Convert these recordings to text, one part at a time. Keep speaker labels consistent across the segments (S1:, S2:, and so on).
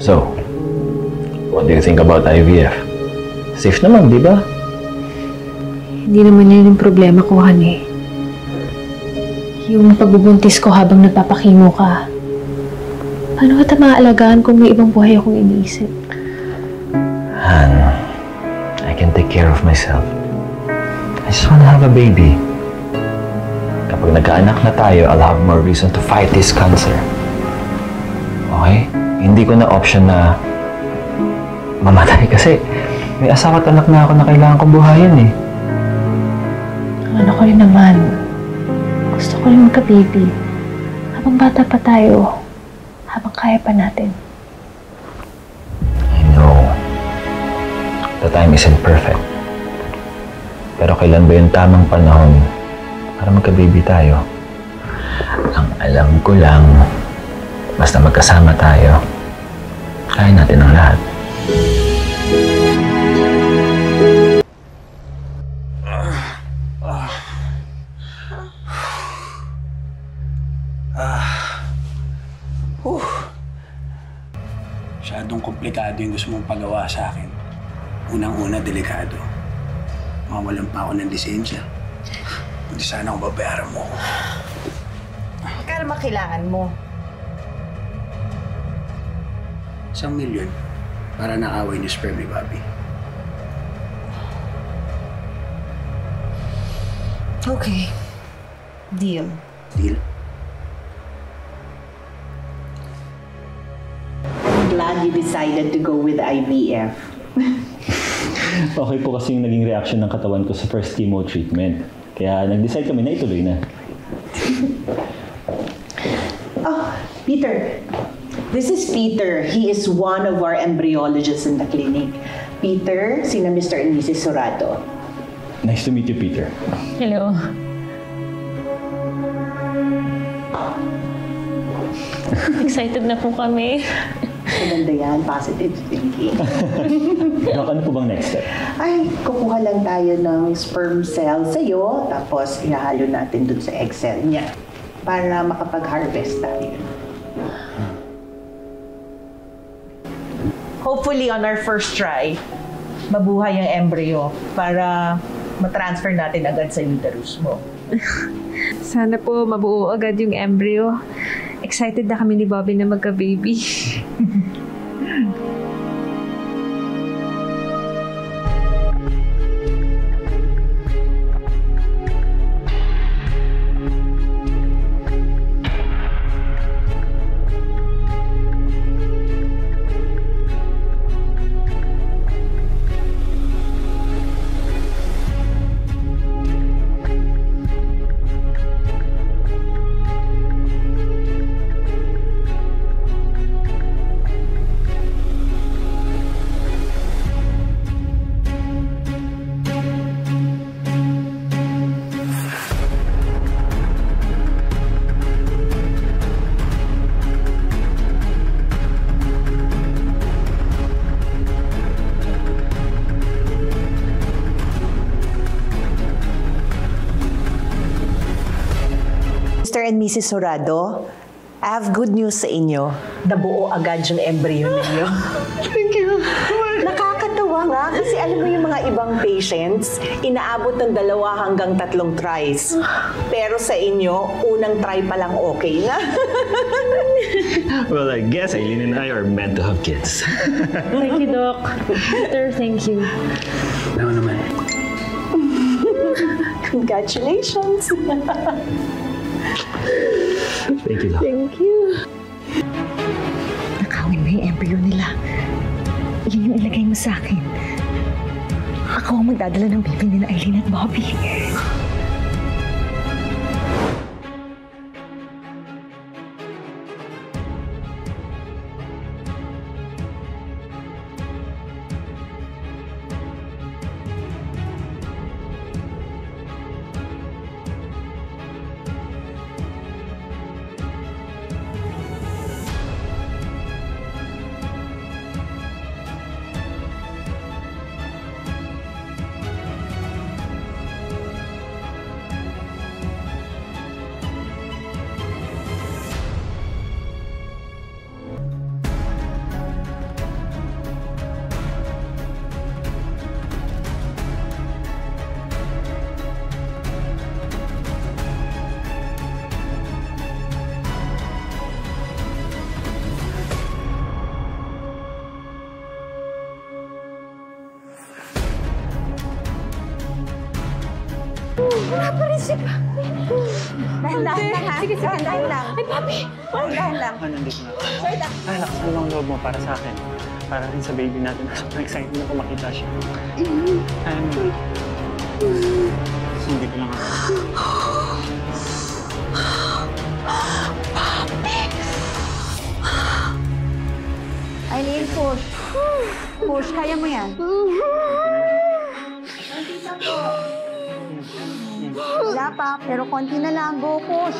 S1: So, what do you think about IVF? Safe naman, di ba?
S2: Hindi naman yun yung problema ko, Han eh. Yung pagbubuntis ko habang nagpapakimo ka. Paano kita maaalagaan kung may ibang buhay akong iniisip?
S1: Han, I can take care of myself. I just wanna have a baby. Kapag nagkaanak na tayo, I'll have more reason to fight this cancer. Okay? Hindi ko na option na mamatay kasi may asawa at anak na ako na kailangan kong buhayin eh.
S2: Ano ko rin naman. Gusto ko rin magka-baby. Habang bata pa tayo. Habang kaya pa natin.
S1: I know. The time isn't perfect. Pero kailan ba yung tamang panahon para magka-baby tayo? Ang alam ko lang, basta magkasama tayo, kaya natin ang lahat.
S3: Masyadong komplikado yung gusto mong pagawa sa akin. Unang-una, delikado. Mawalan pa ako ng lisensya. Hindi sana akong babayaran mo.
S4: Magkano ba kailangan mo?
S3: 1,000,000 para nakaway ni sperm ni Bobby.
S4: Okay. Deal.
S3: Deal?
S5: I'm glad you decided to go with IVF.
S6: Okay po kasi yung naging reaction ng katawan ko sa first chemo treatment. Kaya nag-decide kami na ituloy na.
S5: Oh, Peter. This is Peter. He is one of our embryologists in the clinic. Peter, sina Mr. and Mrs. Sorado.
S6: Nice to meet you, Peter.
S2: Hello. Excited na po kami.
S5: Maganda yan, positive thinking.
S6: Dok, ano po bang next step?
S5: Ay, kukuha lang tayo ng sperm cell sa'yo, tapos ihahalo natin dun sa egg cell niya para makapag-harvest tayo.
S4: Hopefully, on our first try, mabuhay ang embryo para matransfer natin agad sa uterus mo.
S2: Sana po mabuo agad yung embryo. Excited na kami ni Bobby na magka-baby.
S4: Mr. and Mrs. Sorado, I have good news sa inyo. Nabuo agad yung embryo ninyo.
S5: Thank you.
S4: Nakakatawa nga kasi alam mo yung mga ibang patients, inaabot ng 2 hanggang 3 tries. Pero sa inyo, unang try pa lang okay na.
S6: Well, I guess Eileen and I are meant to have kids.
S2: Thank you, Doc. Peter, thank you.
S3: Ano naman?
S4: Congratulations!
S6: Thank you, Doc.
S4: Thank you.
S5: Nakawin mo yung embryo nila. Yun yung ilagay mo sa akin. Ako ang magdadala ng baby nila Eileen at Bobby.
S2: pa rin si Papi.
S5: Dahan-dahan lang, ha?
S2: Sige.
S5: Dahan-dahan lang.
S2: Ay, Papi!
S5: Dahan-dahan lang.
S6: Nandito na.
S5: Sir, dahan.
S6: Ay, lakas mo ang loob mo para sa akin. Para rin sa baby natin. Sobrang excited ako makita siya. Hindi ko lang ako.
S5: Eileen, push. Push, kaya mo yan. Wala pa, pero konti na lang. Go, push.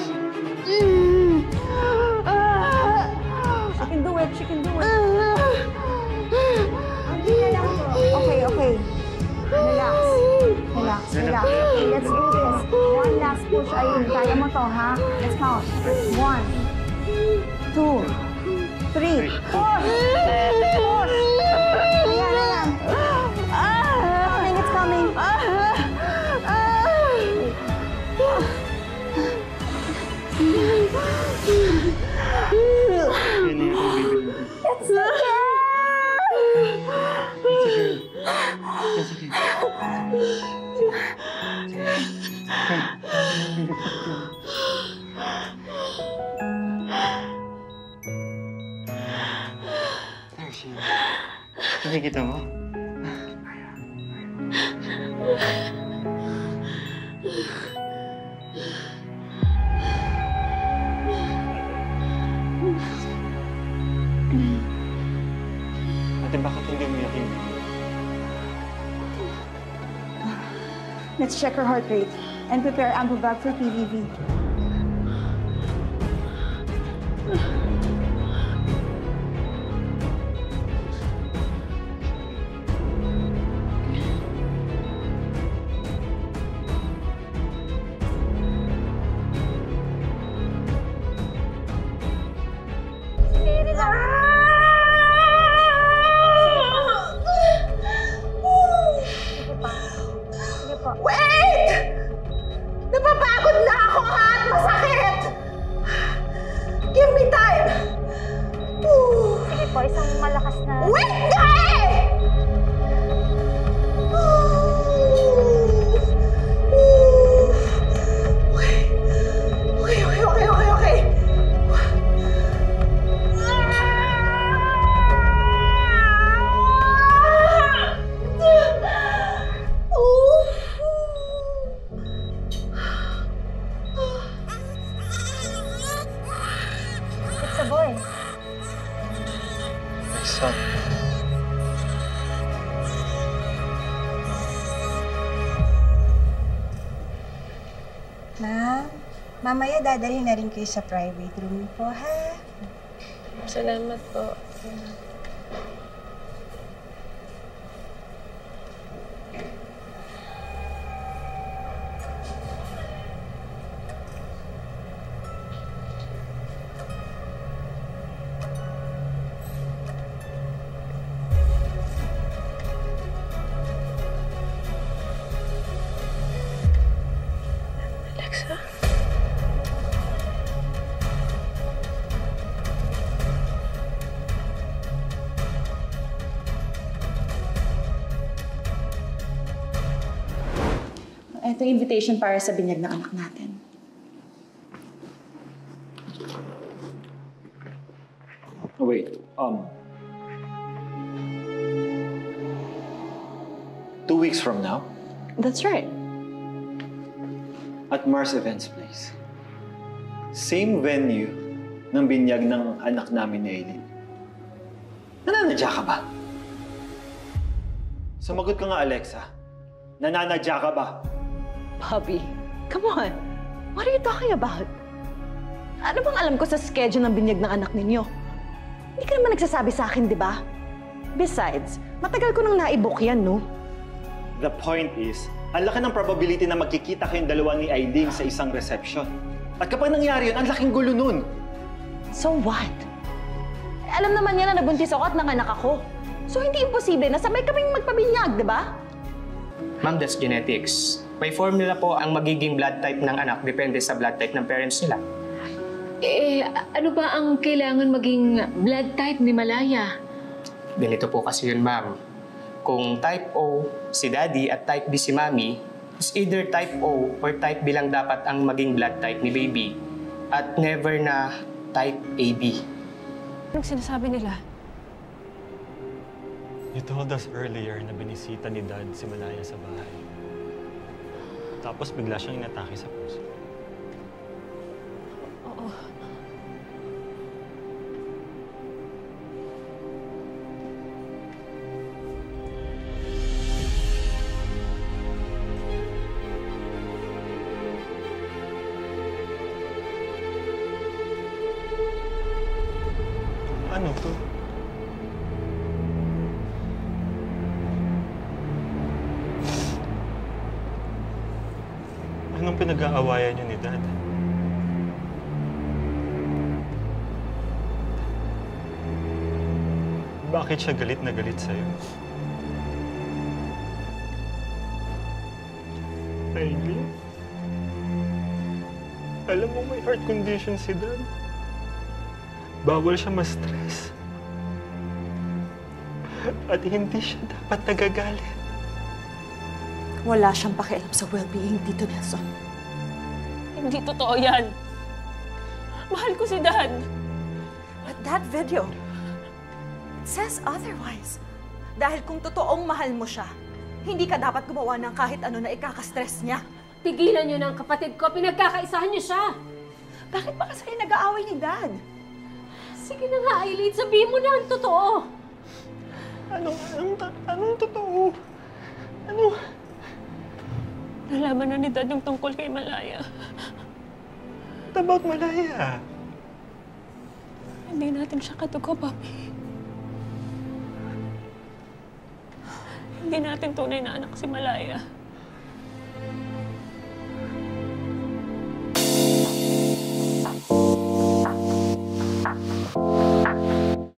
S5: She can do it, she can do it. Konti na lang po. Okay. Relax. Relax. Okay, let's do this. One last push, Eileen. Kaya mo to, ha? Let's count. 1, 2, 3. Push! Ayan. It's coming. It's okay.
S6: Nakikita mo? Ate, bakit hindi mo yakin?
S5: Let's check her heart rate and prepare ample bag for PVV.
S4: Wait! Napapagod na ako, ha? At masakit! Give me time!
S2: Sige po, isang malakas na...
S4: Wait nga eh! Okay.
S2: It's a boy.
S6: Son.
S5: Ma'am, mamaya dadalhin na rin kayo sa private room po, ha?
S2: Salamat po. Alexa?
S5: Ito yung invitation para sa binyag ng anak natin.
S6: Oh, wait. 2 weeks from now,
S5: That's right.
S6: at Mars Events Place. Same venue ng binyag ng anak namin ni Eileen. Nananadya ka ba? Sumagot ka nga, Alexa. Nananadya ka ba?
S4: Bobby, come on. What are you talking about? Ano bang alam ko sa schedule ng binyag ng anak ninyo? Hindi ka naman nagsasabi sa akin, di ba? Besides, matagal ko nang naibook yan, no?
S6: The point is, ang laki ng probability na magkikita kayong dalawa ni Eileen sa isang reception. At kapag nangyari yun, ang laking gulo nun.
S4: So what? Alam naman niya na nabuntis ako at nanganak ako. So hindi imposible na sabay kaming magpabinyag, di ba?
S7: Ma'am, that's genetics. May formula po ang magiging blood type ng anak depende sa blood type ng parents nila.
S2: Ano ba ang kailangan maging blood type ni Malaya?
S7: Ganito po kasi yun, ma'am. Kung type O si daddy at type B si mommy, It's either type O or type B lang dapat ang maging blood type ni baby at never na type AB.
S4: Anong sinasabi nila?
S6: You told us earlier na binisita ni Dad si Malaya sa bahay. Tapos bigla siyang inatake sa puso.
S4: Oo.
S6: Ano to? Anong pinag-aawayan niyo ni Dad? Bakit siya galit na galit sa'yo? Eileen? Alam mo may heart condition si Dad. Bawal siya ma-stress. At hindi siya dapat nagagalit.
S4: Wala siyang pakialam sa well-being, Tito Nelson.
S8: Hindi totoo yan. Mahal ko si Dad.
S4: But that video, it says otherwise. Dahil kung totoong mahal mo siya, hindi ka dapat gumawa ng kahit ano na ikakastress niya.
S8: Tigilan niyo ng kapatid ko. Pinagkakaisahan niyo siya.
S4: Bakit ba kasi nag-aaway ni Dad?
S8: Sige na nga, Eileen. Sabihin mo na ang totoo.
S6: Anong totoo? Ano?
S8: Nalaman na ni Dad yung tungkol kay Malaya.
S6: What about Malaya?
S8: Hindi natin siya katuko, Bobby. Hindi natin tunay na anak si Malaya.